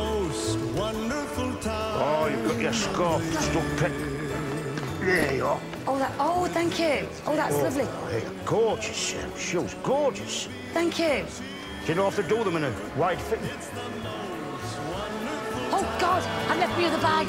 most wonderful time. Oh, you've got your scarf stuck pin. There you are. Oh, thank you. Oh, that's lovely. Hey, gorgeous, shoes, gorgeous. Thank you. Do you know if they do them in a wide fit? Oh, God, I left me with a bag.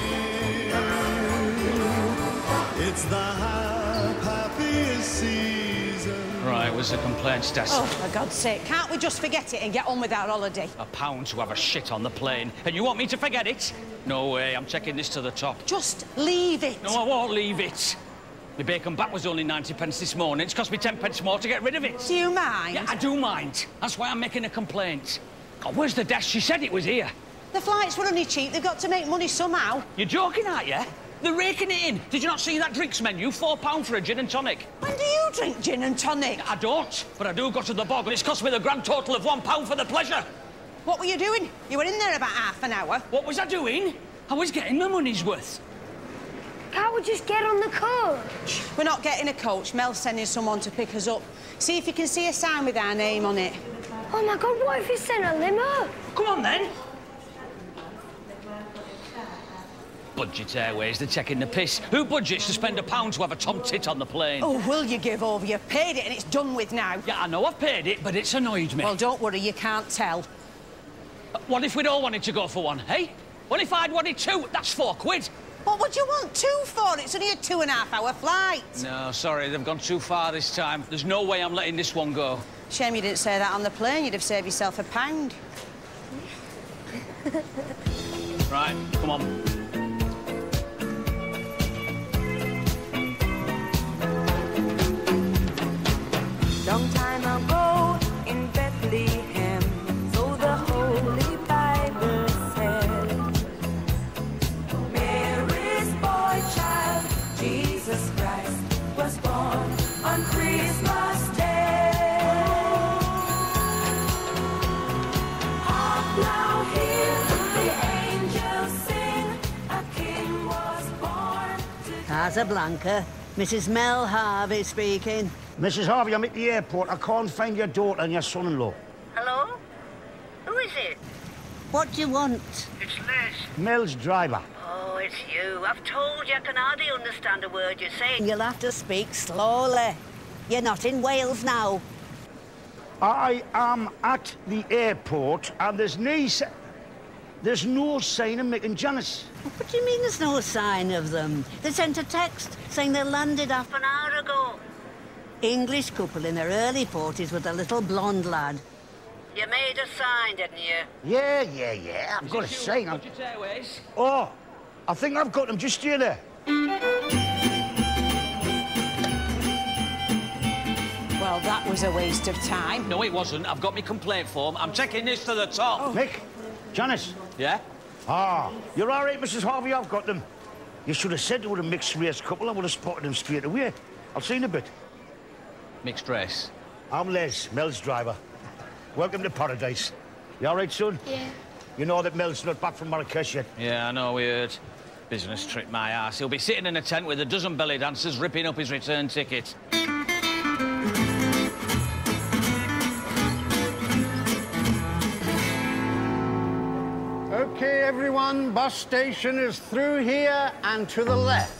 It's the happiest season. Right, what's the complaint, Stas? Oh, for God's sake, can't we just forget it and get on with our holiday? £1 to have a shit on the plane, and you want me to forget it? No way, I'm taking this to the top. Just leave it. No, I won't leave it. My bacon back was only 90p this morning. It's cost me 10p more to get rid of it. Do you mind? Yeah, I do mind. That's why I'm making a complaint. God, where's the desk? She said it was here. The flights were only cheap. They've got to make money somehow. You're joking, aren't you? They're raking it in. Did you not see that drinks menu? £4 for a gin and tonic. When do you drink gin and tonic? I don't, but I do go to the bog, and it's cost me the grand total of £1 for the pleasure. What were you doing? You were in there about half an hour. What was I doing? I was getting my money's worth. Can't we just get on the coach? We're not getting a coach. Mel's sending someone to pick us up. See if you can see a sign with our name on it. Oh, my God, what if you sent a limo? Come on, then. Budget Airways, they're taking the piss. Who budgets to spend £1 to have a tom tit on the plane? Oh, will you give over? You've paid it and it's done with now. Yeah, I know I've paid it, but it's annoyed me. Well, don't worry, you can't tell. What if we'd all wanted to go for one, hey? What if I'd wanted two? That's £4. What would you want two for? It's only a 2.5-hour flight. No, sorry, they've gone too far this time. There's no way I'm letting this one go. Shame you didn't say that on the plane. You'd have saved yourself £1. Right, come on. Long time ago in Bethlehem, so the Holy Bible said, Mary's boy child, Jesus Christ, was born on Christmas Day. Hark now, hear the angels sing, a king was born. Casablanca, Mrs. Mel Harvey speaking. Mrs. Harvey, I'm at the airport. I can't find your daughter and your son-in-law. Hello? Who is it? What do you want? It's Les. Mel's driver. Oh, it's you. I've told you I can hardly understand a word you're saying. You'll have to speak slowly. You're not in Wales now. I am at the airport and there's no sign of Mick and Janice. What do you mean there's no sign of them? They sent a text saying they landed Half an hour ago. English couple in their early 40s with a little blonde lad. You made a sign, didn't you? Yeah. I've got a sign. Budget Airways. Oh, I think I've got them just here there. Well, that was a waste of time. No, it wasn't. I've got my complaint form. I'm taking this to the top. Oh. Mick, Janice. Yeah? Ah, you're all right, Mrs. Harvey, I've got them. You should have said they were a mixed race couple. I would have spotted them straight away. I'll see you in a bit. Mixed race. I'm Les, Mel's driver. Welcome to paradise. You all right, son? Yeah. You know that Mel's not back from Marrakesh yet? Yeah, I know, we heard. Business trip, my ass. He'll be sitting in a tent with a dozen belly dancers ripping up his return ticket. OK, everyone, bus station is through here and to the left.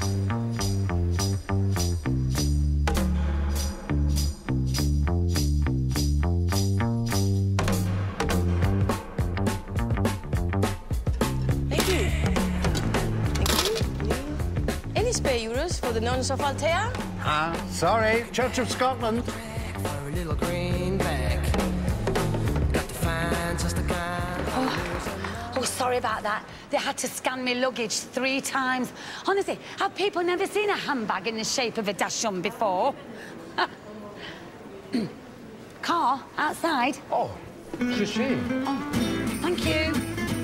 €1 for the nuns of Altea? Sorry, Church of Scotland. For a little greenback. Got to find just the kind. Oh, sorry about that. They had to scan me luggage 3 times. Honestly, have people never seen a handbag in the shape of a dachshund before? Car, outside. Oh, Shishim. Oh, thank you.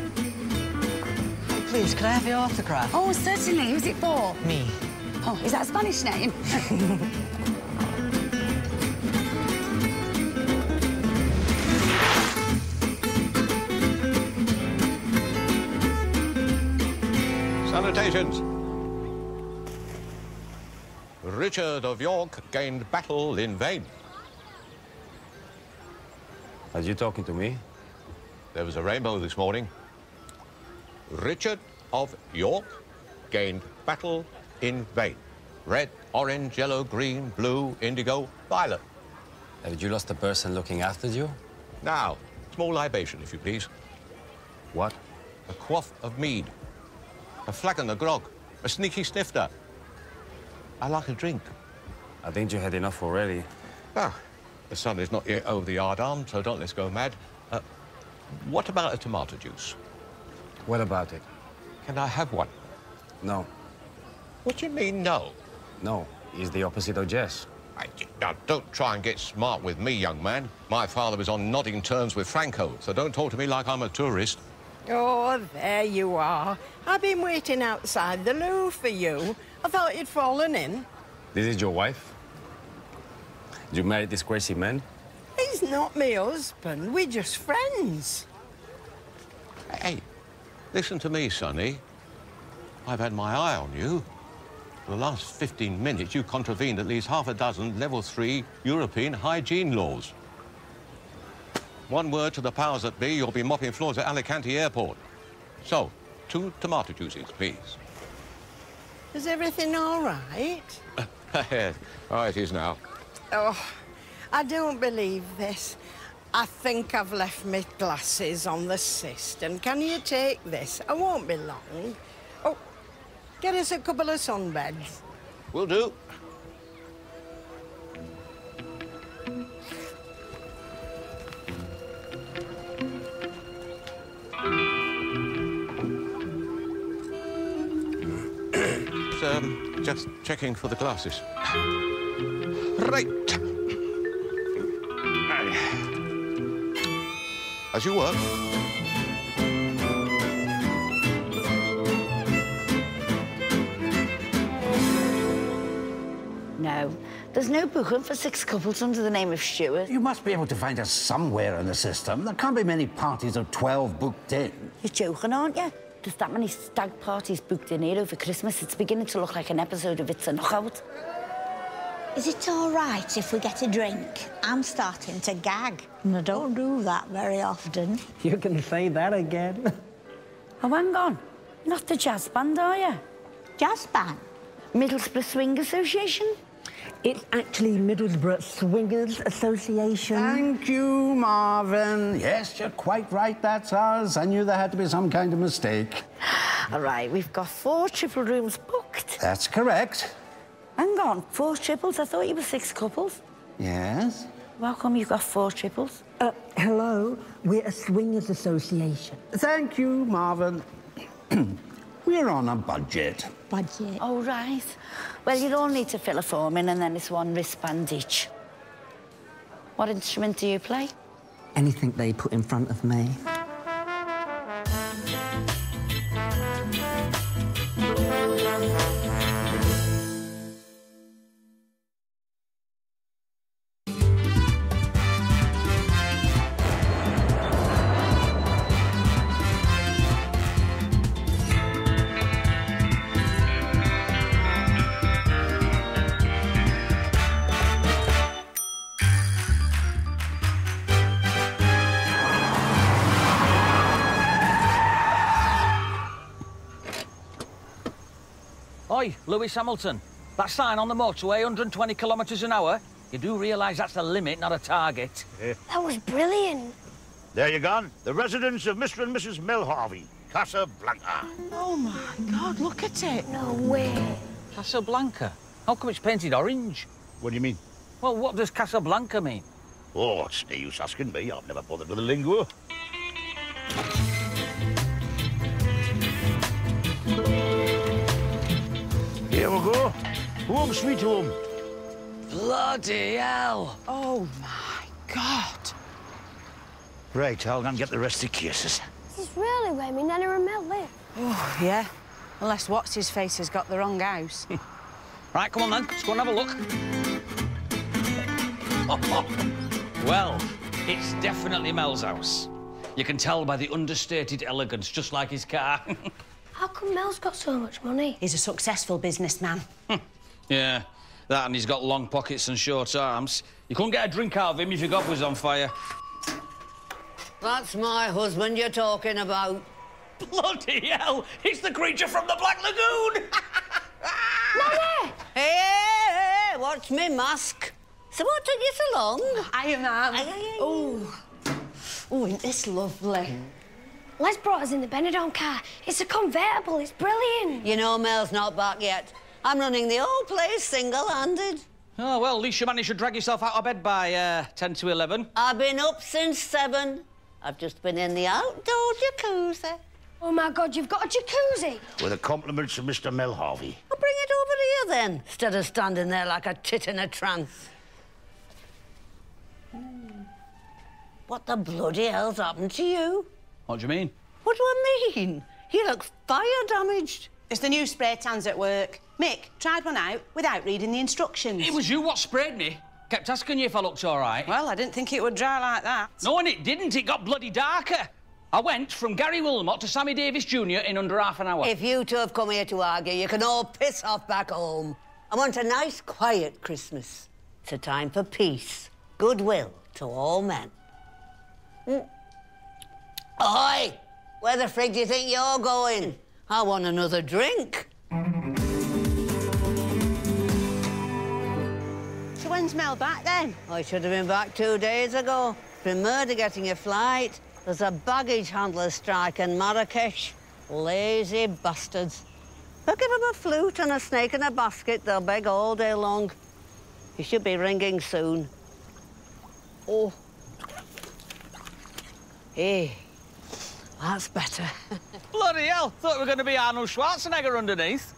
Please, can I have your autograph? Oh, certainly. Who's it for? Me. Oh, is that a Spanish name? Salutations. Richard of York gained battle in vain. Are you talking to me? there was a rainbow this morning. Richard of York gained battle in vain. Red, orange, yellow, green, blue, indigo, violet. Have you lost a person looking after you? Now, small libation, if you please. What? A quaff of mead. A flagon of grog. A sneaky snifter. I like a drink. I think you had enough already. Ah, the sun is not yet over the yardarm, so don't let's go mad. What about a tomato juice? What about it? Can I have one? No. What do you mean, no? No, is the opposite of yes. Now, don't try and get smart with me, young man. My father was on nodding terms with Franco, so don't talk to me like I'm a tourist. Oh, there you are. I've been waiting outside the loo for you. I thought you'd fallen in. This is your wife? You married this crazy man? He's not my husband. We're just friends. Hey, listen to me, Sonny. I've had my eye on you. For the last 15 minutes, you contravened at least half a dozen Level 3 European hygiene laws. One word to the powers that be, you'll be mopping floors at Alicante Airport. So, 2 tomato juices, please. Is everything all right? Oh, it is now. Oh, I don't believe this. I think I've left my glasses on the cistern. Can you take this? I won't be long. Oh, get us a couple of sunbeds. Will do. Just checking for the glasses. Right. As you were. No, there's no booking for 6 couples under the name of Stuart. You must be able to find us somewhere in the system. There can't be many parties of 12 booked in. You're joking, aren't you? There's that many stag parties booked in here over Christmas. It's beginning to look like an episode of It's a Knockout. Is it all right if we get a drink? I'm starting to gag, and I don't do that very often. You can say that again. Oh, hang on. You're not the jazz band, are you? Jazz band? Middlesbrough Swing Association? It's actually Middlesbrough Swingers Association. Thank you, Marvin. Yes, you're quite right, that's ours. I knew there had to be some kind of mistake. All right, we've got 4 triple rooms booked. That's correct. Hang on, 4 triples? I thought you were 6 couples. Yes? How come you've got 4 triples? Hello, we're a Swingers Association. Thank you, Marvin. We're on a budget. Budget? Oh, right. Well, you'll all need to fill a form in and then it's 1 wristband each. What instrument do you play? Anything they put in front of me. Oi, Lewis Hamilton. That sign on the motorway, 120 kilometres an hour. You do realise that's a limit, not a target. That was brilliant. There you gone. The residence of Mr. and Mrs. Milharvey, Casablanca. Oh, my God, look at it. No way. Casablanca? How come it's painted orange? What do you mean? Well, what does Casablanca mean? Oh, it's no use asking me. I've never bothered with the lingo. Here we go. Home sweet home. Bloody hell. Oh, my God. Right, I'll go and get the rest of the cases. This is really where me Nana and Mel live. Oh, yeah. Unless What's-His-Face has got the wrong house. Right, come on then. Let's go and have a look. Well, it's definitely Mel's house. You can tell by the understated elegance, just like his car. How come Mel's got so much money? He's a successful businessman. Yeah, that and he's got long pockets and short arms. You couldn't get a drink out of him if your gob was on fire. That's my husband you're talking about. Bloody hell! It's the creature from the Black Lagoon! Mother! Hey, watch me mask. So what took you so long? Ma'am. Oh, isn't this lovely? Les brought us in the Benidorm car. It's a convertible. It's brilliant. You know Mel's not back yet. I'm running the whole place single-handed. Oh, well, at least you managed to drag yourself out of bed by 10 to 11. I've been up since 7. I've just been in the outdoor jacuzzi. Oh, my God, you've got a jacuzzi? With the compliments of Mr. Mel Harvey. Well, bring it over here, then, instead of standing there like a tit in a trance. What the bloody hell's happened to you? What do you mean? What do I mean? He looks fire-damaged. It's the new spray tans at work. Mick tried one out without reading the instructions. It was you what sprayed me. Kept asking you if I looked all right. Well, I didn't think it would dry like that. No, and it didn't. It got bloody darker. I went from Gary Wilmot to Sammy Davis Jr. in under half an hour. If you two have come here to argue, you can all piss off back home. I want a nice, quiet Christmas. It's a time for peace, goodwill to all men. Oi! Where the frig do you think you're going? I want another drink. So when's Mel back, then? I should have been back 2 days ago. Been murder getting a flight. There's a baggage handler strike in Marrakesh. Lazy bastards. I'll give them a flute and a snake in a basket. They'll beg all day long. He should be ringing soon. Oh. Hey, that's better. Bloody hell, thought we were going to be Arnold Schwarzenegger underneath.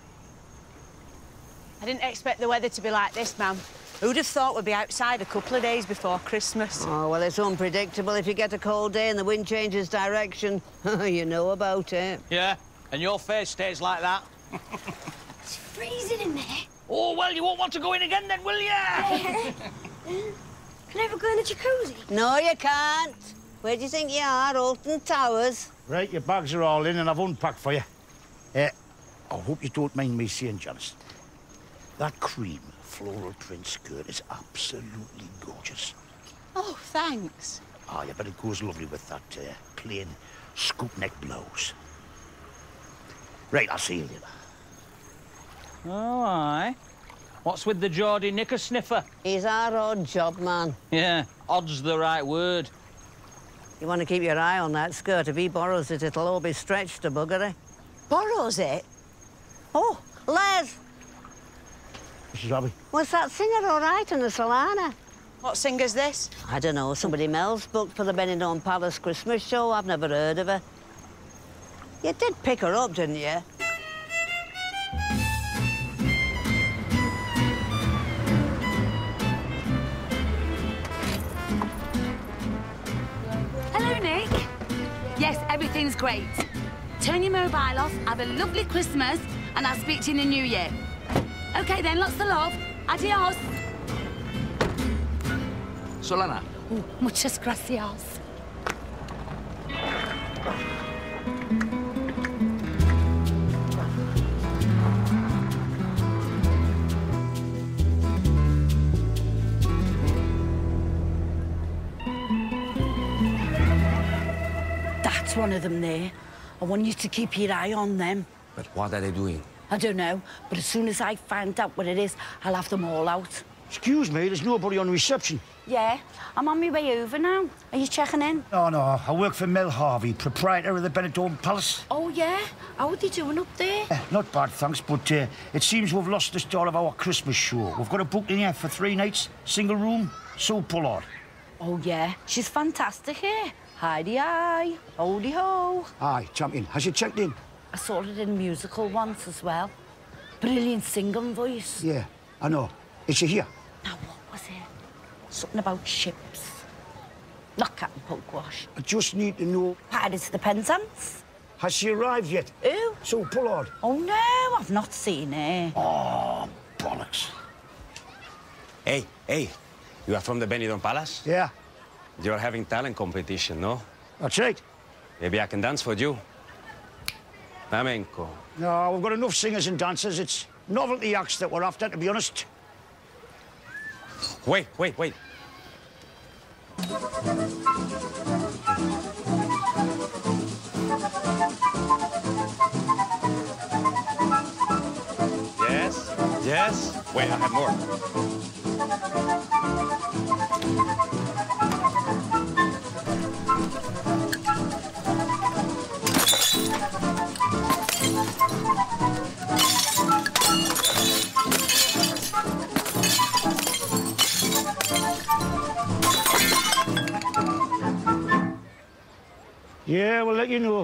I didn't expect the weather to be like this, ma'am. Who'd have thought we'd be outside a couple of days before Christmas? Oh, well, it's unpredictable. If you get a cold day and the wind changes direction, you know about it. Yeah, and your face stays like that. It's freezing in there. Oh, well, you won't want to go in again then, will you? Can I ever go in the jacuzzi? No, you can't. Where do you think you are, Alton Towers? Right, your bags are all in and I've unpacked for you. I hope you don't mind me saying, Janice, that cream floral print skirt is absolutely gorgeous. Oh, thanks. Oh, yeah, but it goes lovely with that plain scoop neck blouse. Right, I'll see you later. Oh, aye. What's with the Geordie knicker sniffer? He's our odd job man. Yeah, odd's the right word. You want to keep your eye on that skirt. If he borrows it, it'll all be stretched to buggery. Borrows it? Oh, Les! Mrs. Robbie. Was that singer all right in the Solana? What singer's this? I don't know. Somebody Mel's booked for the Benidorm Palace Christmas show. I've never heard of her. You did pick her up, didn't you? Hello, Nick. Yes, everything's great. Turn your mobile off, have a lovely Christmas, and I'll speak to you in the new year. OK, then, lots of love. Adios. Solana. Muchas gracias. That's one of them there. I want you to keep your eye on them. But what are they doing? I don't know, but as soon as I find out what it is, I'll have them all out. Excuse me, there's nobody on reception. Yeah, I'm on my way over now. Are you checking in? No, I work for Mel Harvey, proprietor of the Benidorm Palace. Oh, yeah? How are they doing up there? Not bad, thanks, but it seems we've lost the start of our Christmas show. We've got a book in here for 3 nights, single room, Sue Pollard. Oh, yeah, she's fantastic here. Hi-de-hi, ho-de-ho. Aye, champion. Has you checked in? I saw it in a musical once as well. Brilliant singing voice. Yeah, I know. Is she here? Now, what was it? Something about ships. Not Captain Pokewash. I just need to know... Pirates of the Penzance. Has she arrived yet? Who? Sue Pollard. Oh, no, I've not seen her. Oh, bollocks. Hey, you are from the Benidorm Palace? Yeah. You're having talent competition, no? That's right. Maybe I can dance for you. Flamenco. No, we've got enough singers and dancers. It's novelty acts that we're after, to be honest. Wait. Yes, yes. Wait, I have more. Yeah, we'll let you know.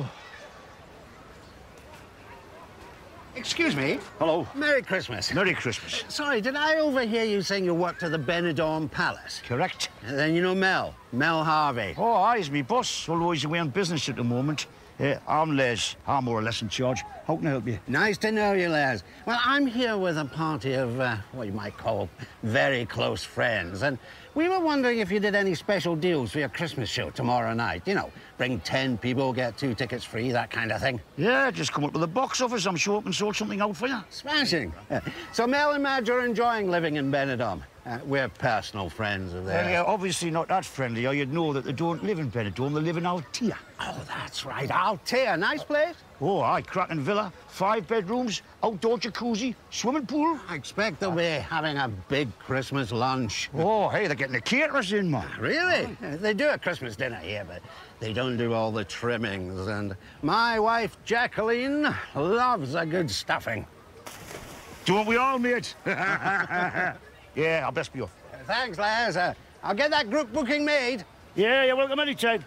Excuse me. Hello. Merry Christmas. Merry Christmas. Sorry, did I overhear you saying you worked at the Benidorm Palace? Correct. Then you know Mel Harvey. Oh, aye, he's me boss, although he's away on business at the moment. I'm Les. I'm more or less in charge. How can I help you? Nice to know you, Les. Well, I'm here with a party of, what you might call very close friends, and we were wondering if you did any special deals for your Christmas show tomorrow night. You know, bring 10 people, get 2 tickets free, that kind of thing. Yeah, just come up to the box office. I'm sure I can sort something out for you. Smashing. So Mel and Madge are enjoying living in Benidorm. We're personal friends of theirs. Well, yeah, obviously not that friendly, or you'd know that they don't live in Benidorm, they live in Altea. Oh, that's right, Altea. Nice place. Oh, aye, cracking villa, 5 bedrooms, outdoor jacuzzi, swimming pool. I expect they'll be having a big Christmas lunch. Oh, hey, they're getting the caterers in, man. Really? They do a Christmas dinner here, but they don't do all the trimmings. And my wife, Jacqueline, loves a good stuffing. Don't we all, mate? Yeah, I'll best be off. Thanks, Les. I'll get that group booking made. Yeah, you're welcome anytime.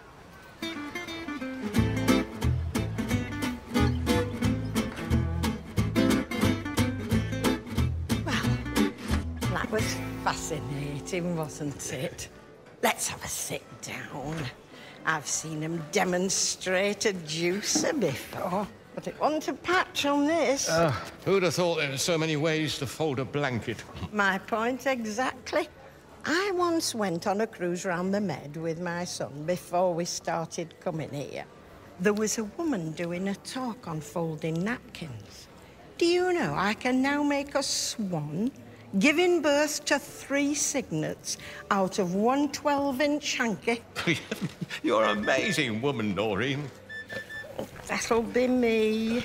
That was fascinating, wasn't it? Let's have a sit down. I've seen him demonstrate a juicer before, but it wasn't a patch on this. Who'd have thought there were so many ways to fold a blanket? My point exactly. I once went on a cruise round the Med with my son before we started coming here. There was a woman doing a talk on folding napkins. Do you know I can now make a swan giving birth to 3 cygnets out of 1 12-inch hanky? You're an amazing woman, Noreen. That'll be me.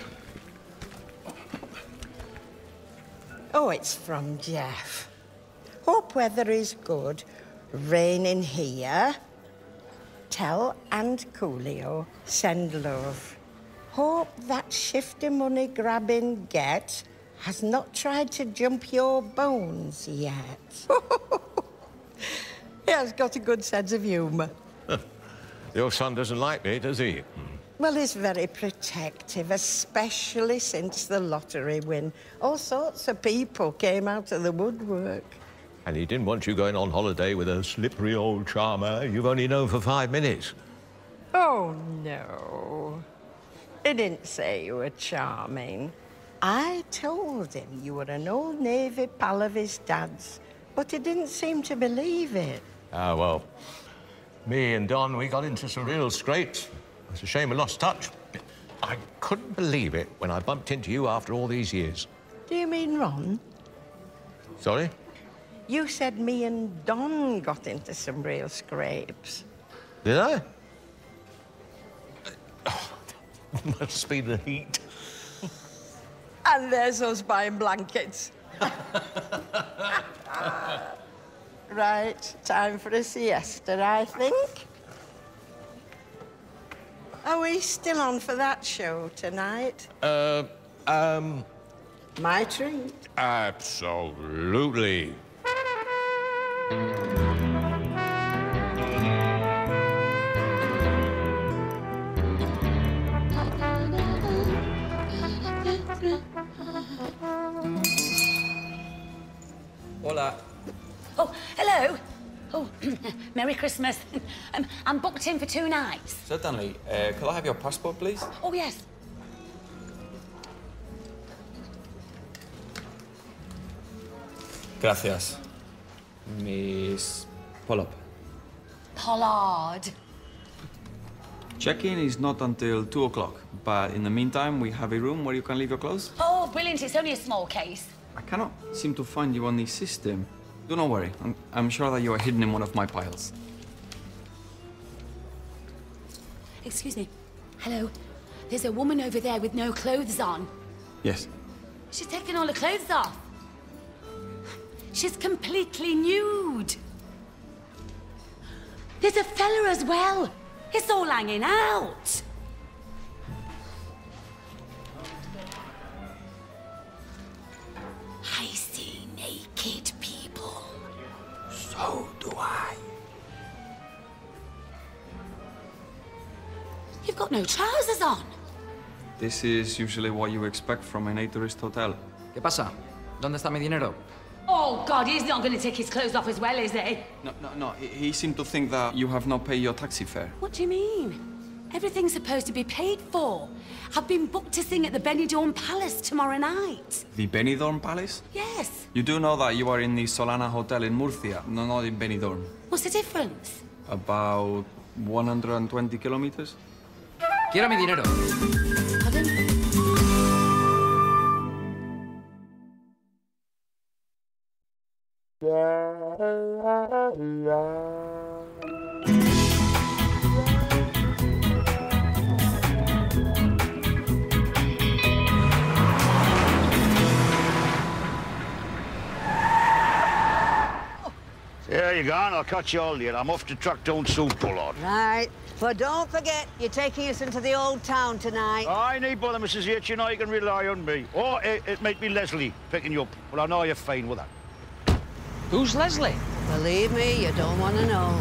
Oh, it's from Jeff. Hope weather is good. Raining here. Tell Aunt Coolio send love. Hope that shifty money grabbing get has not tried to jump your bones yet. He has got a good sense of humour. Your son doesn't like me, does he? Well, he's very protective, especially since the lottery win. All sorts of people came out of the woodwork. And he didn't want you going on holiday with a slippery old charmer you've only known for 5 minutes. Oh, no. He didn't say you were charming. I told him you were an old Navy pal of his dad's, but he didn't seem to believe it. Ah, well, me and Don, we got into some real scrapes. It's a shame we lost touch. I couldn't believe it when I bumped into you after all these years. Do you mean Ron? Sorry? You said me and Don got into some real scrapes. Did I? Must be the heat. And there's us buying blankets. Right, time for a siesta, I think. Are we still on for that show tonight? My treat. Absolutely. Hola. Oh, hello. Oh, Merry Christmas. I'm booked in for 2 nights. Certainly. Could I have your passport, please? Oh, yes. Gracias. Miss Pollard. Pollard. Check-in is not until 2 o'clock, but in the meantime, we have a room where you can leave your clothes. Oh, brilliant. It's only a small case. I cannot seem to find you on the system. Do not worry. I'm sure that you are hidden in one of my piles. Excuse me. Hello. There's a woman over there with no clothes on. Yes. She's taken all her clothes off. She's completely nude. There's a fella as well. It's all hanging out. I see naked people. So do I. You've got no trousers on. This is usually what you expect from an A-tourist hotel. ¿Qué pasa? ¿Dónde está mi dinero? Oh, God, he's not going to take his clothes off as well, is he? No. He seemed to think that you have not paid your taxi fare. What do you mean? Everything's supposed to be paid for. I've been booked to sing at the Benidorm Palace tomorrow night. The Benidorm Palace? Yes. You do know that you are in the Solana Hotel in Murcia, not in Benidorm. What's the difference? About 120 kilometers? Quiero mi dinero. Pardon? There you go, and I'll catch you all later. I'm off to track down Sue Pollard. Right. But don't forget, you're taking us into the old town tonight. I need bother, Mrs. H. You know you can rely on me. Or it might be Leslie picking you up, but I know you're fine with that. Who's Leslie? Believe me, you don't want to know.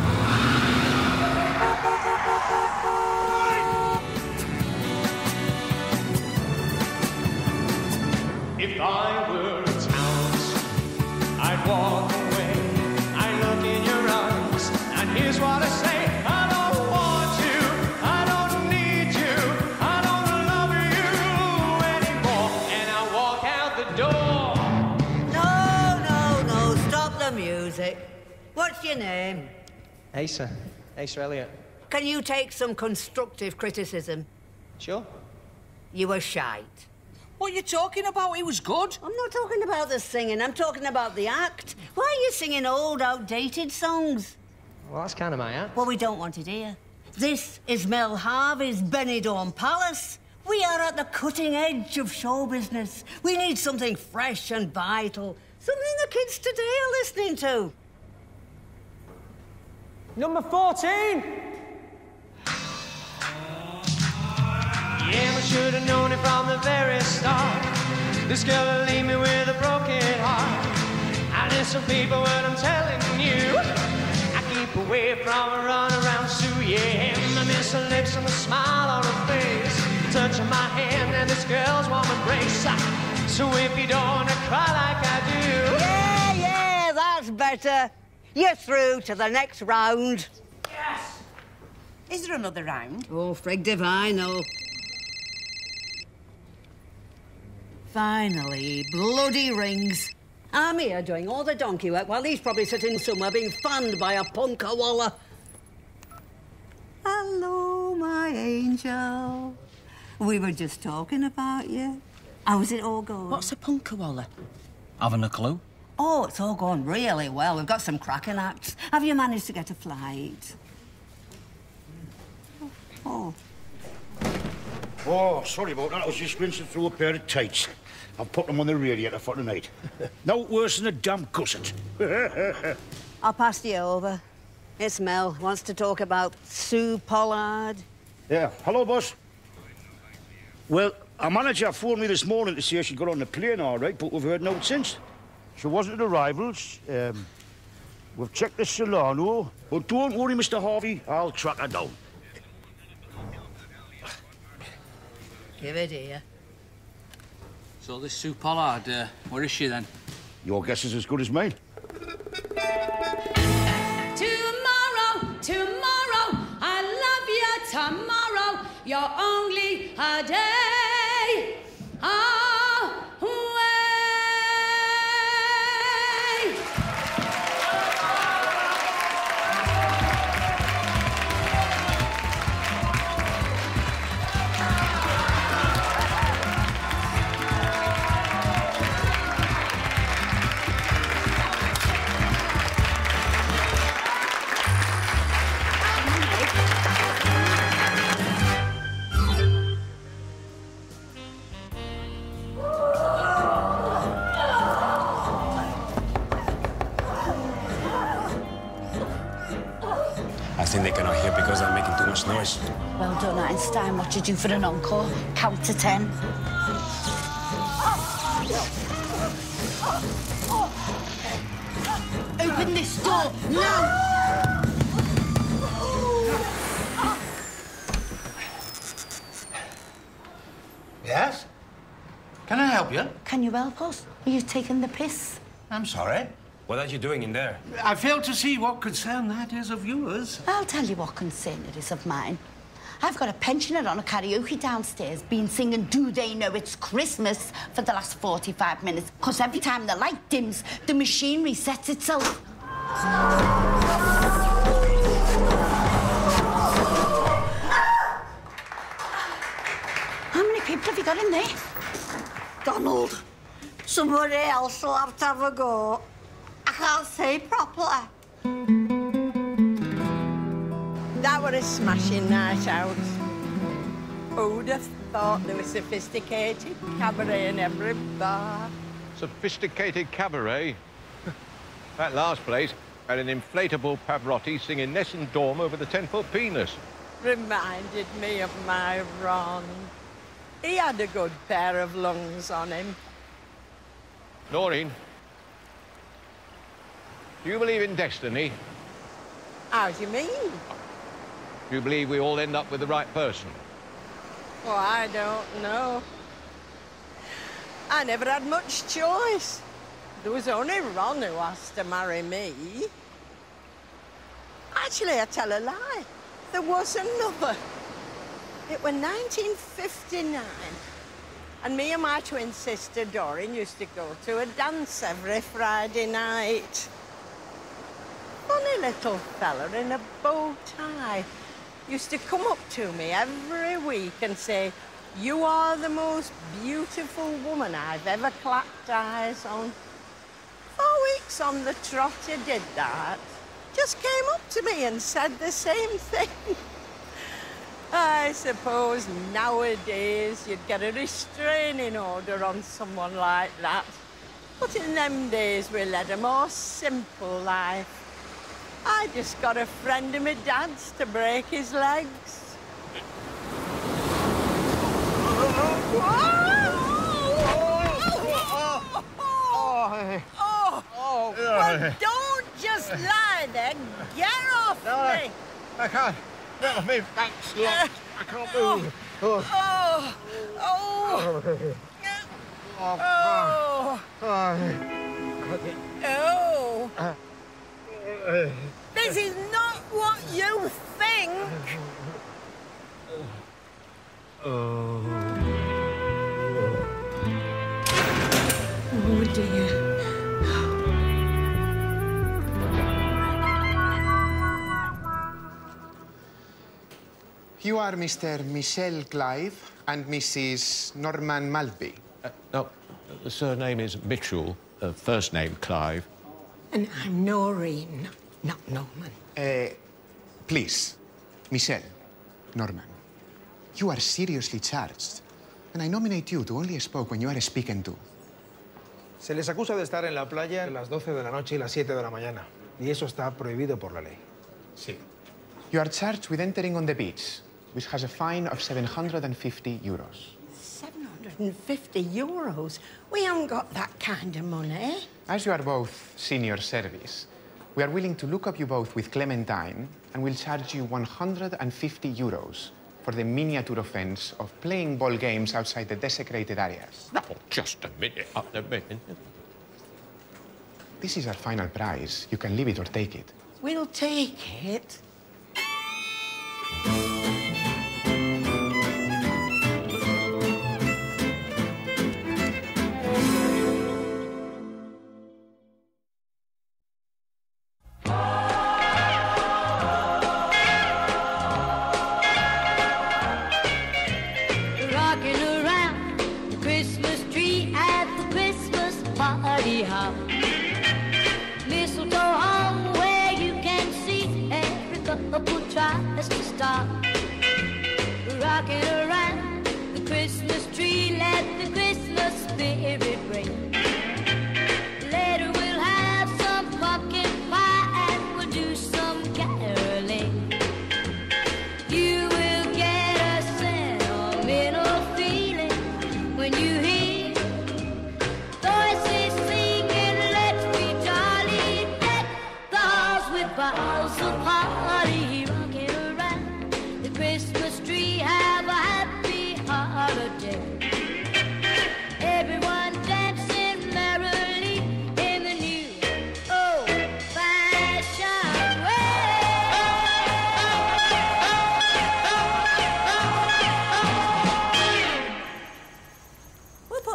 If I were a townsman, I'd walk away. I look in your eyes, and here's what I say. I don't want you, I don't need you, I don't love you anymore. And I walk out the door. No, stop the music. What's your name? Asa Elliott. Can you take some constructive criticism? Sure. You were shite. What are you talking about? It was good. I'm not talking about the singing, I'm talking about the act. Why are you singing old, outdated songs? Well, that's kind of my act. Well, we don't want it here. This is Mel Harvey's Benidorm Palace. We are at the cutting edge of show business. We need something fresh and vital. Something the kids today are listening to. Number 14! Yeah, I should have known it from the very start. This girl will leave me with a broken heart. I listen, people, what I'm telling you. I keep away from a run around Sue, yeah. I miss her lips and the smile on her face, the touch of my hand and this girl's warm embrace. So if you don't want to cry like I do, Yeah, that's better. You're through to the next round. Yes. Is there another round? Oh, frig divine, no. Finally, bloody rings. I'm here doing all the donkey work while he's probably sitting somewhere being fanned by a punkawalla. Hello, my angel. We were just talking about you. How's it all going? What's a punkawalla? Haven't a clue. Oh, it's all going really well. We've got some cracking acts. Have you managed to get a flight? Oh. Oh, sorry about that. I was just rinsing through a pair of tights. I've put them on the radiator for tonight. No worse than a damn gusset. I'll pass you over. It's Mel. Wants to talk about Sue Pollard. Yeah. Hello, boss. Well, our manager phoned me this morning to say she got on the plane all right, but we've heard no since. She wasn't at arrivals. We've checked the Solano. But don't worry, Mr. Harvey. I'll track her down. Give it here. So this Sue Pollard, where is she then? Your guess is as good as mine. Tomorrow, I love you tomorrow. You're only a day away. think they cannot hear because I'm making too much noise. Well done, Einstein. What you do for an encore? Count to 10. Open this door, now! Yes? Can I help you? Can you help us? Are you taking the piss? I'm sorry. What are you doing in there? I fail to see what concern that is of yours. I'll tell you what concern it is of mine. I've got a pensioner on a karaoke downstairs, been singing Do They Know It's Christmas for the last 45 minutes, because every time the light dims, the machine resets itself. How many people have you got in there? Donald, somebody else will have to have a go. I can't see properly. That was a smashing night out. Who'd have thought there was sophisticated cabaret in every bar? Sophisticated cabaret? That last place had an inflatable Pavarotti singing Nessun Dorma over the 10-foot penis. Reminded me of my Ron. He had a good pair of lungs on him. Noreen, do you believe in destiny? How do you mean? Do you believe we all end up with the right person? Well, I don't know. I never had much choice. There was only Ron who asked to marry me. Actually, I tell a lie. There was another. It was 1959. And me and my twin sister, Doreen, used to go to a dance every Friday night. Funny little fella in a bow tie used to come up to me every week and say, "You are the most beautiful woman I've ever clapped eyes on." 4 weeks on the trot he did that. Just came up to me and said the same thing. I suppose nowadays you'd get a restraining order on someone like that. But in them days we led a more simple life. I just got a friend of my dad's to break his legs. Well, don't just lie there. Get off me. I can't. No, my back's locked. I can't move. This is not what you think. Oh, dear. You are Mr. Michel Clive and Mrs. Norman Maltby. No, the surname is Mitchell, first name Clive. And I'm Noreen, not Norman. Please, Michel, Norman, you are seriously charged. And I nominate you to only speak when you are speaking to. Se les acusa de estar en la playa a las 12 de la noche y las 7 de la mañana. Y eso está prohibido por la ley. Sí. You are charged with entering on the beach, which has a fine of 750 euros. 750 euros? We haven't got that kind of money. As you are both senior service, we are willing to look up you both with Clementine and will charge you 150 euros for the miniature offense of playing ball games outside the desecrated areas. No, just a minute, a minute. This is our final prize. You can leave it or take it. We'll take it. Rocking around the Christmas tree at the Christmas party hop. Mistletoe hung where you can see every couple tries to stop. Rocking around the Christmas tree, let the Christmas spirit ring. Later we'll have some pumpkin pie and we'll do some caroling.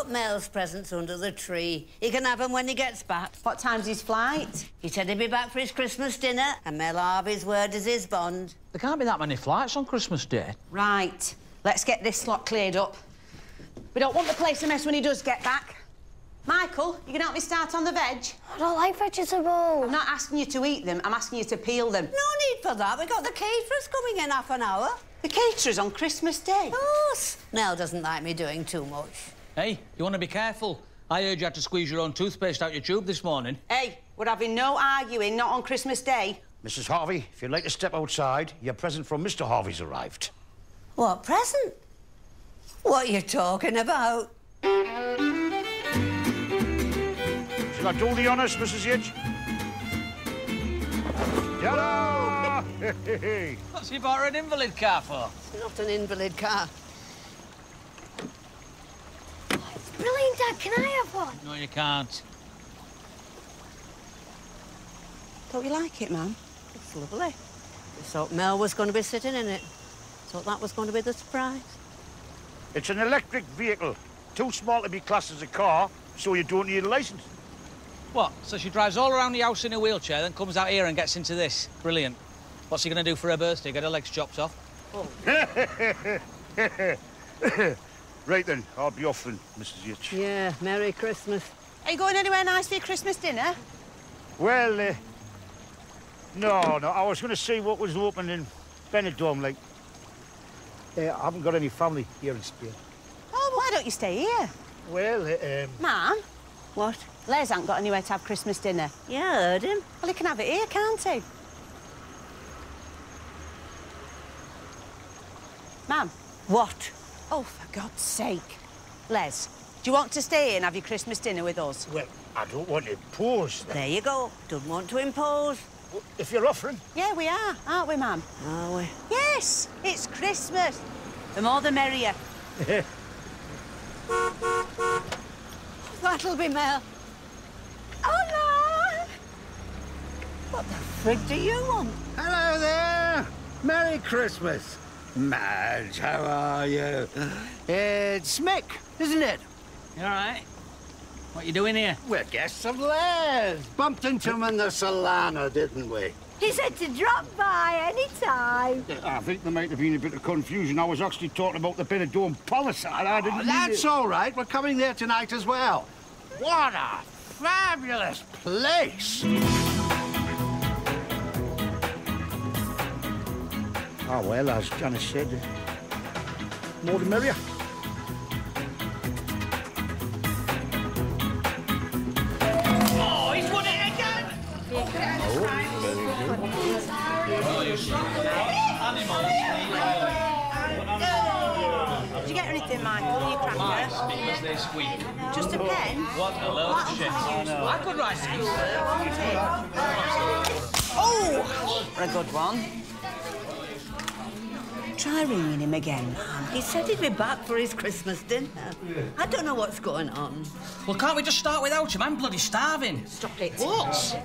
Mel's presents under the tree. He can have them when he gets back. What time's his flight? He said he'd be back for his Christmas dinner, and Mel have his word as his bond. There can't be that many flights on Christmas Day. Right. Let's get this slot cleared up. We don't want the place a mess when he does get back. Michael, you can help me start on the veg? I don't like vegetables. I'm not asking you to eat them, I'm asking you to peel them. No need for that. We got the caterers coming in half an hour. The caterers on Christmas Day? Of course. Nell doesn't like me doing too much. Hey, you want to be careful. I heard you had to squeeze your own toothpaste out your tube this morning. Hey, we're having no arguing, not on Christmas Day. Mrs. Harvey, if you'd like to step outside, your present from Mr. Harvey's arrived. What present? What are you talking about? Shall I do the honours, Mrs. Hitch? Hello! What's he bought her an invalid car for? It's not an invalid car. It's brilliant, Dad. Can I have one? No, you can't. Don't you like it, Mum? It's lovely. I thought Mel was going to be sitting in it. Thought that was going to be the surprise. It's an electric vehicle. Too small to be classed as a car, so you don't need a licence. What? So she drives all around the house in a wheelchair, then comes out here and gets into this? Brilliant. What's he going to do for her birthday? Get her legs chopped off? Oh. Right then, I'll be off then, Mrs. Hitch. Yeah, Merry Christmas. Are you going anywhere nice for your Christmas dinner? Well, no, I was going to see what was open in Benidorm, like. I haven't got any family here in Spain. Oh, why don't you stay here? Well, Mum? What? Les hasn't got anywhere to have Christmas dinner. Yeah, I heard him. Well, he can have it here, can't he? Mum? What? Oh, for God's sake. Les, do you want to stay here and have your Christmas dinner with us? Well, I don't want to impose. There you go. Don't want to impose. Well, if you're offering. Yeah, we are, aren't we, Mum? Are we? Yes, it's Christmas. The more the merrier. That'll be Mel. Oh, no! What the frig do you want? Hello there. Merry Christmas. Madge, how are you? It's Mick, isn't it? You all right? What are you doing here? We're guests of Les. Bumped into him in the Solana, didn't we? He said to drop by any time. I think there might have been a bit of confusion. I was actually talking about the Benidorm Palace. I didn't That's all right. We're coming there tonight as well. What a fabulous place! Ah, well, as Janice said, more the merrier. Oh, he's won it again! Did you get anything, Michael? Your cracker? Speakers this week. Just a pen? What a load of shit. I could write these. Oh! A good one. Try ringing him again. He said he'd be back for his Christmas dinner. I don't know what's going on. Well, can't we just start without him? I'm bloody starving. Stop it. What?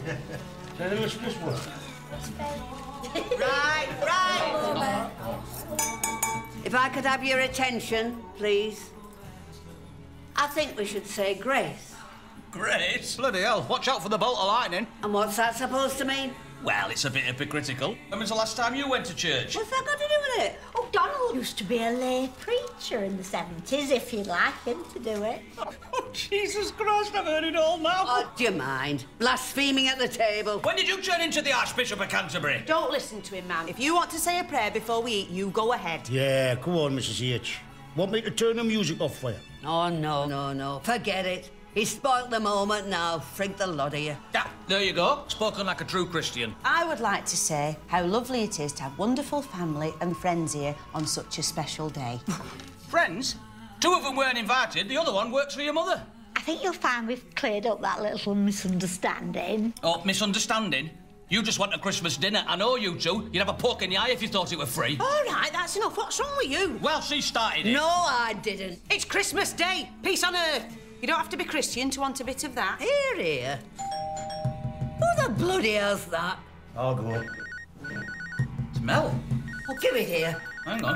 Right. If I could have your attention, please. I think we should say grace. Grace? Bloody hell, watch out for the bolt of lightning. And what's that supposed to mean? Well, it's a bit hypocritical. When was the last time you went to church? What's that got to do with it? Oh, Donald used to be a lay preacher in the 70s, if you'd like him to do it. Oh, Jesus Christ, I've heard it all now. Oh, do you mind? Blaspheming at the table. When did you turn into the Archbishop of Canterbury? Don't listen to him, Mum. If you want to say a prayer before we eat, you go ahead. Yeah, come on, Mrs. H. Want me to turn the music off for you? Oh, no. Forget it. He's spoilt the moment now. Frig the lot of you. Yeah, there you go. Spoken like a true Christian. I would like to say how lovely it is to have wonderful family and friends here on such a special day. Friends? Two of them weren't invited. The other one works for your mother. I think you'll find we've cleared up that little misunderstanding. Oh, misunderstanding? You just want a Christmas dinner. I know you two. You'd have a poke in the eye if you thought it were free. All right, that's enough. What's wrong with you? Well, she started it. No, I didn't. It's Christmas Day. Peace on earth. You don't have to be Christian to want a bit of that. Here. Who the bloody hell's that? I'll go. It's Mel. Oh, give it here. Hang on.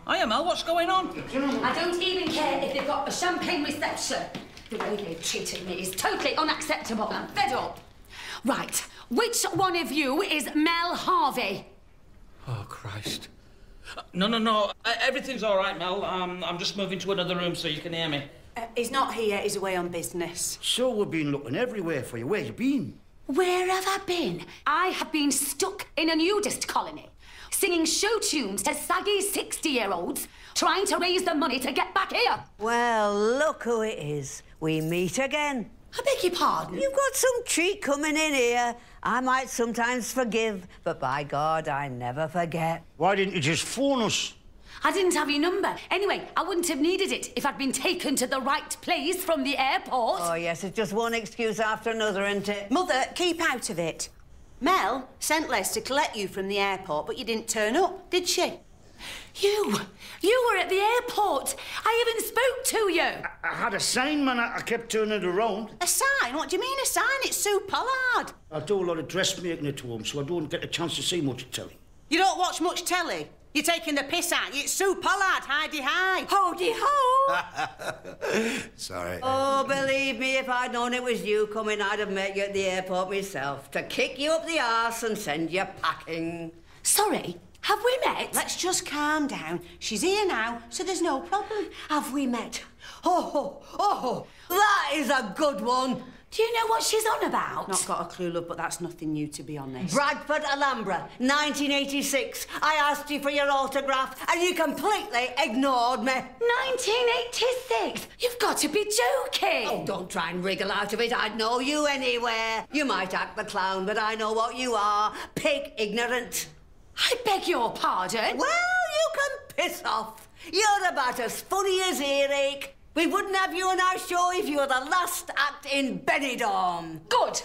Hiya, Mel, what's going on? I don't even care if they've got a champagne reception. The way they've treated me is totally unacceptable. I'm fed up. Right, which one of you is Mel Harvey? Oh, Christ. No. Everything's all right, Mel. I'm just moving to another room so you can hear me. He's not here. He's away on business. So we've been looking everywhere for you. Where you been? Where have I been? I have been stuck in a nudist colony, singing show tunes to saggy 60-year-olds, trying to raise the money to get back here. Well, look who it is. We meet again. I beg your pardon? You've got some treat coming in here. I might sometimes forgive, but by God, I never forget. Why didn't you just phone us? I didn't have your number. Anyway, I wouldn't have needed it if I'd been taken to the right place from the airport. Oh, yes, it's just one excuse after another, isn't it? Mother, keep out of it. Mel sent Les to collect you from the airport, but you didn't turn up, did she? You were at the airport. I even spoke to you. I had a sign, man. I kept turning it around. A sign? What do you mean a sign? It's Sue Pollard. I do a lot of dressmaking at home, so I don't get a chance to see much telly. You don't watch much telly? You're taking the piss out. It's Sue Pollard. Hidey-hi. Howdy-ho. Sorry. Oh, believe me, if I'd known it was you coming, I'd have met you at the airport myself to kick you up the arse and send you packing. Sorry, have we met? Let's just calm down. She's here now, so there's no problem. Have we met? Oh, that is a good one. Do you know what she's on about? Not got a clue, love, but that's nothing new, to be honest. Bradford Alhambra, 1986. I asked you for your autograph and you completely ignored me. 1986? You've got to be joking. Oh, don't try and wriggle out of it. I'd know you anywhere. You might act the clown, but I know what you are. Pig ignorant. I beg your pardon? Well, you can piss off. You're about as funny as earache. We wouldn't have you on our show if you were the last act in Benidorm. Good.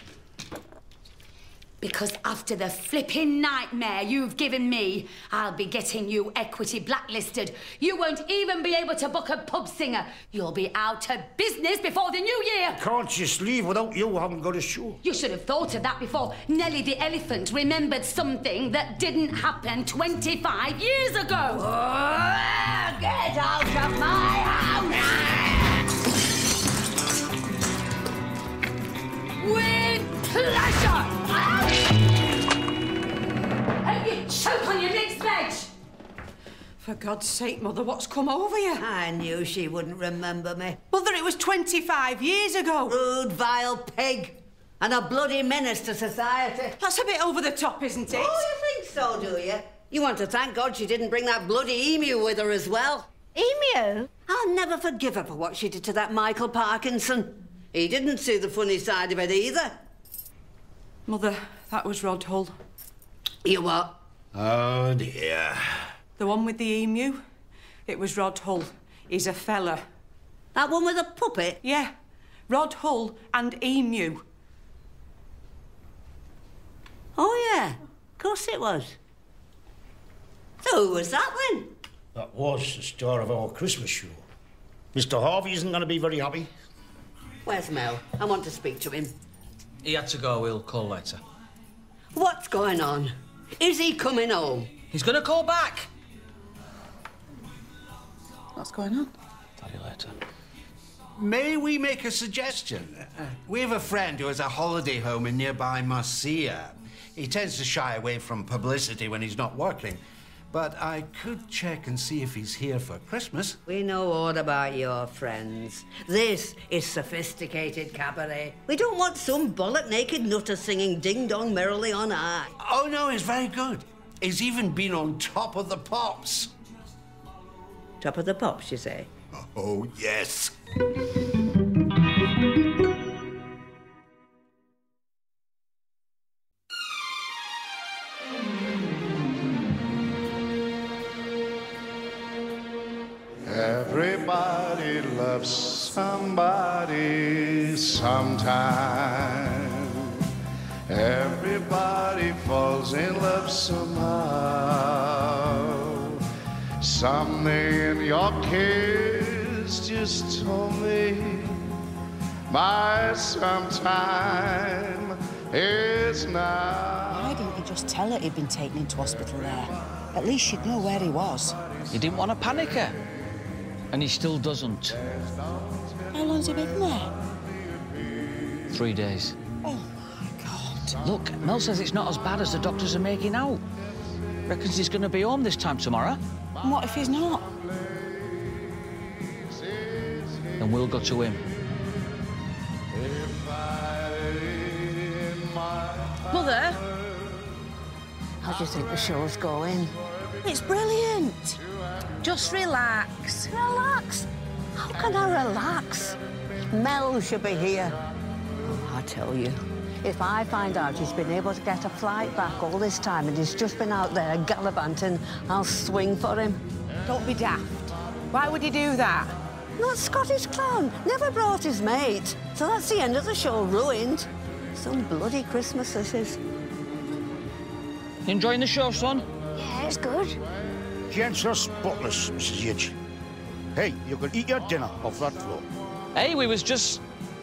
Because after the flipping nightmare you've given me, I'll be getting you equity blacklisted. You won't even be able to book a pub singer. You'll be out of business before the new year. Can't just leave without you having got a show. You should have thought of that before Nellie the elephant remembered something that didn't happen 25 years ago. Oh, get out of my house! With pleasure! Hope you choke on your next veg! For God's sake, Mother, what's come over you? I knew she wouldn't remember me. Mother, it was 25 years ago. Rude, vile pig. And a bloody menace to society. That's a bit over the top, isn't it? Oh, you think so, do you? You want to thank God she didn't bring that bloody emu with her as well. Emu? I'll never forgive her for what she did to that Michael Parkinson. He didn't see the funny side of it either. Mother, that was Rod Hull. You what? Oh, dear. The one with the emu? It was Rod Hull. He's a fella. That one with the puppet? Yeah. Rod Hull and emu. Oh, yeah. Of course it was. So who was that then? That was the star of our Christmas show. Mr. Harvey isn't going to be very happy. Where's Mel? I want to speak to him. He had to go. We'll call later. What's going on? Is he coming home? He's going to call back. What's going on? Tell you later. May we make a suggestion? We have a friend who has a holiday home in nearby Marcia. He tends to shy away from publicity when he's not working. But I could check and see if he's here for Christmas. We know all about your friends. This is sophisticated cabaret. We don't want some bollock-naked nutter singing ding-dong merrily on high. Oh, no, he's very good. He's even been on Top of the Pops. Top of the Pops, you say? Oh, yes. Everybody loves somebody sometime. Everybody falls in love somehow. Something in your kiss just told me my sometime is now. Why didn't you just tell her he'd been taken into hospital there? At least she'd know where he was. He didn't want to panic her. And he still doesn't. How long's he been there? 3 days. Oh, my God. Look, Mel says it's not as bad as the doctors are making out. Reckons he's going to be home this time tomorrow. And what if he's not? Then we'll go to him. Mother? How do you think the show's going? It's brilliant. Just relax. Relax? How can I relax? Mel should be here. Oh, I tell you, if I find out he's been able to get a flight back all this time and he's just been out there gallivanting, I'll swing for him. Don't be daft. Why would he do that? That Scottish clown never brought his mate. So that's the end of the show ruined. Some bloody Christmas this is. Enjoying the show, son? Yeah, it's good. Gents are spotless, Mrs. Yates. Hey, you can eat your dinner off that floor. Hey, we was just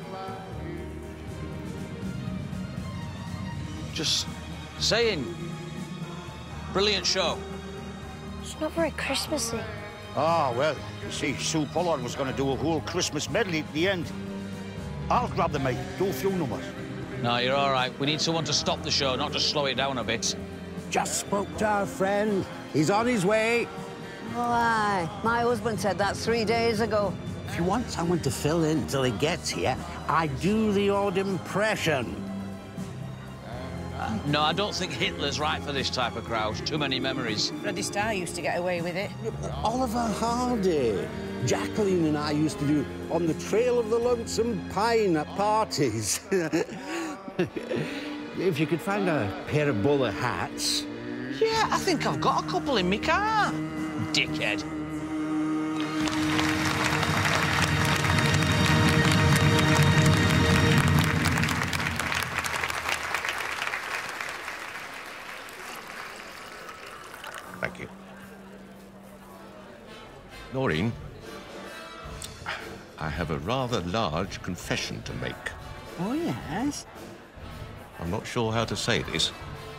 saying. Brilliant show. It's not very Christmassy. Ah, well, you see, Sue Pollard was going to do a whole Christmas medley at the end. I'll grab the mic, do a few numbers. No, you're all right. We need someone to stop the show, not just slow it down a bit. Just spoke to our friend. He's on his way. Oh, aye. My husband said that 3 days ago. If you want someone to fill in till he gets here, I do the odd impression. No, I don't think Hitler's right for this type of crowd. Too many memories. Bloody Star used to get away with it. Oliver Hardy. Jacqueline and I used to do On the Trail of the Lonesome Pine at parties. If you could find a pair of bowler hats. Yeah, I think I've got a couple in my car. Dickhead. Thank you. Noreen, I have a rather large confession to make. Oh, yes? I'm not sure how to say this,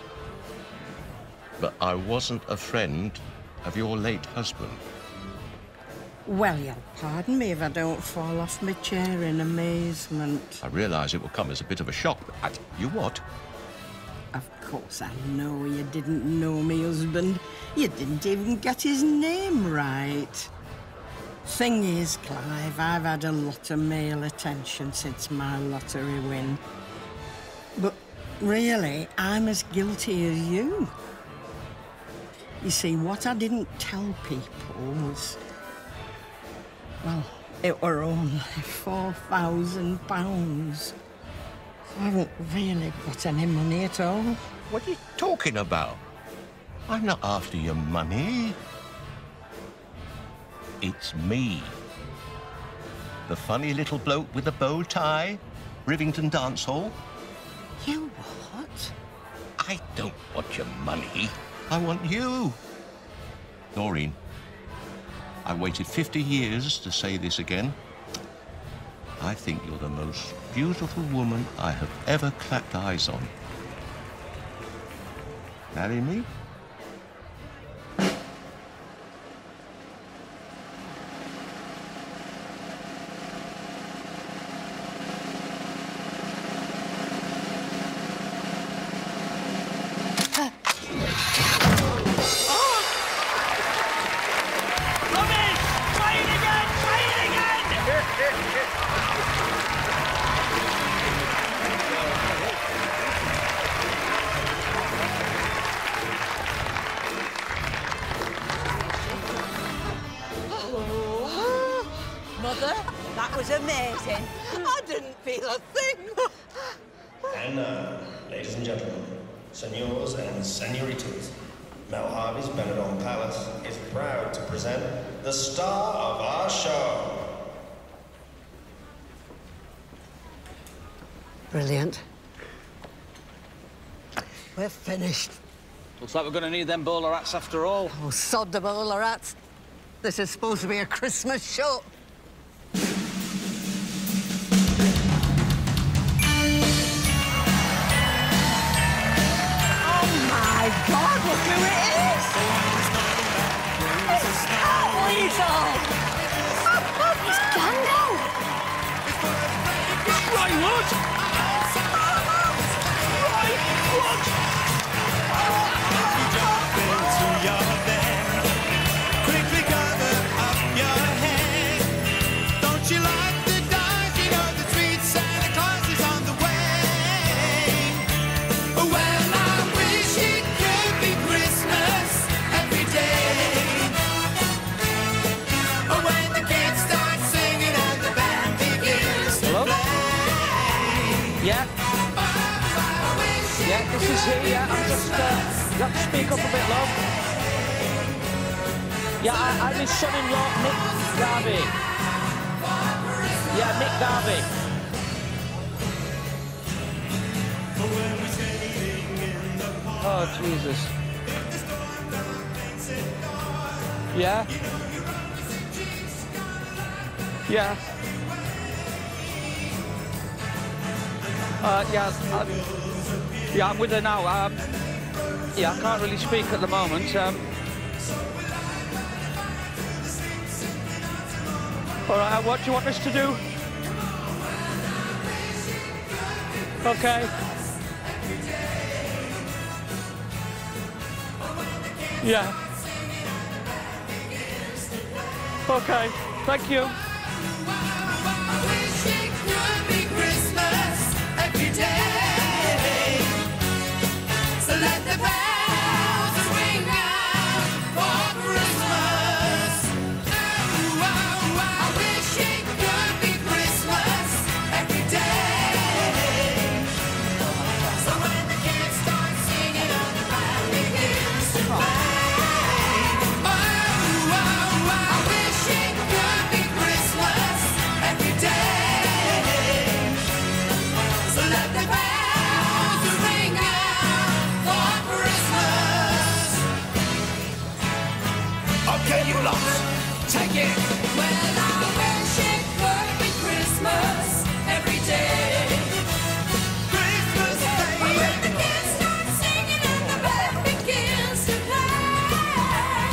but I wasn't a friend of your late husband. Well, you'll pardon me if I don't fall off my chair in amazement. I realise it will come as a bit of a shock, but I tell you what. Of course, I know you didn't know me husband. You didn't even get his name right. Thing is, Clive, I've had a lot of male attention since my lottery win. But really, I'm as guilty as you. You see, what I didn't tell people was... well, it were only £4,000. I haven't really got any money at all. What are you talking about? I'm not after your money. It's me. The funny little bloke with the bow tie, Rivington Dance Hall. You what? I don't want your money. I want you. Noreen, I waited 50 years to say this again. I think you're the most beautiful woman I have ever clapped eyes on. Marry me? Mother, that was amazing. I didn't feel a thing. And now, ladies and gentlemen, senors and senoritas, Mel Harvey's Benidorm Palace is proud to present the star of our show. Brilliant. We're finished. Looks like we're going to need them bowler hats after all. Oh, sod the bowler hats. This is supposed to be a Christmas show. Oh, my God, look who it is! It's Gango! Right, what? Right, what? Jump into your bed, quickly cover up your head. Don't you like the dance? You know the sweet Santa Claus is on the way. Well, I wish it could be Christmas every day. When the kids start singing and the band begins to play. Yeah. Yeah, this is here, yeah. I'm just, you have to speak up a bit, love. Yeah, I'm his son-in-law, Nick Garvey. Yeah, Nick Garvey. Oh, Jesus. Yeah? Yeah. Yeah, yeah, I'm with her now. Yeah, I can't really speak at the moment. All right, what do you want us to do? Okay. Yeah. Okay, thank you. So let the bells ring out for Christmas. Ooh, oh, I wish it could be Christmas every day. So when the kids start singing and the band begins to play. Oh, I wish it could be Christmas every day. So let the bells ring out for Christmas. Okay, you lot, take it. Well, I wish it could be Christmas every day. Christmas Day. When the kids start singing and the band begins to play.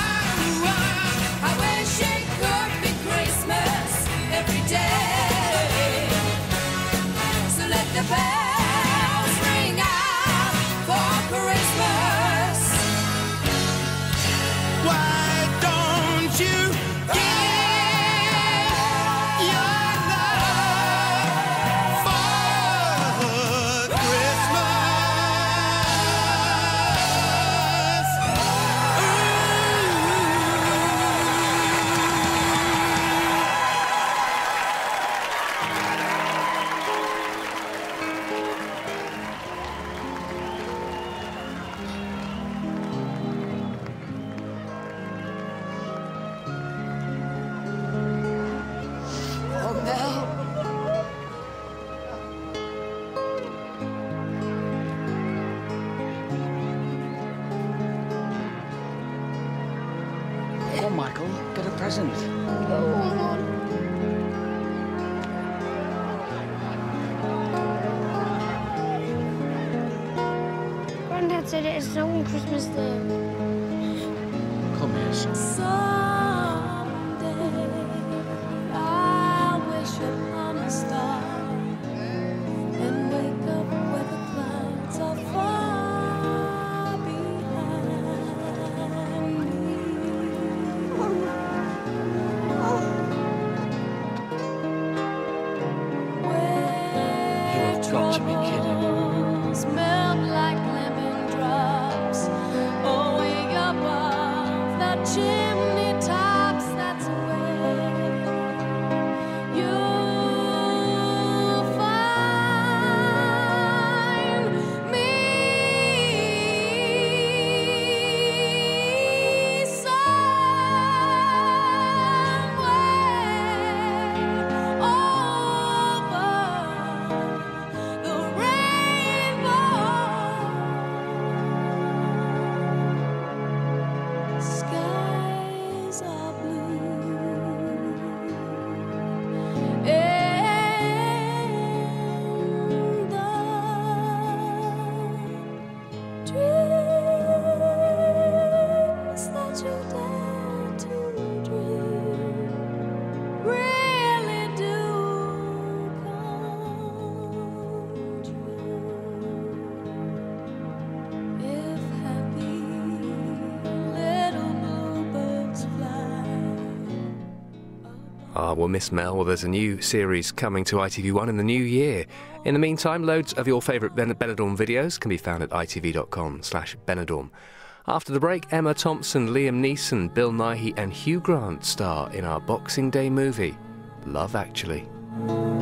I wish it could be Christmas every day. So let the bells ring out for Christmas. Why don't you give your love for Christmas? Oh, Mel. Come on, Michael, get a present. Granddad said it is snow on Christmas Day. Come here, son. Someday I'll wish upon a star and wake up where the clouds are far behind me. You've got to be kidding. Melt like lemon drops, oh, way above the chimney tops. That's where you'll find me somewhere over the rainbow. we'll miss Mel. Well, there's a new series coming to ITV1 in the new year. In the meantime, loads of your favourite Benidorm videos can be found at itv.com/Benidorm. After the break, Emma Thompson, Liam Neeson, Bill Nighy and Hugh Grant star in our Boxing Day movie, Love Actually.